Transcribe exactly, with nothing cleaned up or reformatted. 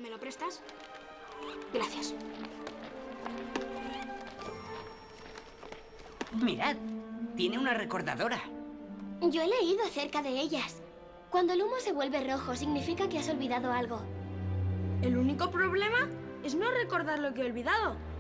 ¿Me lo prestas? Gracias. Mirad, tiene una recordadora. Yo he leído acerca de ellas. Cuando el humo se vuelve rojo, significa que has olvidado algo. El único problema es no recordar lo que he olvidado.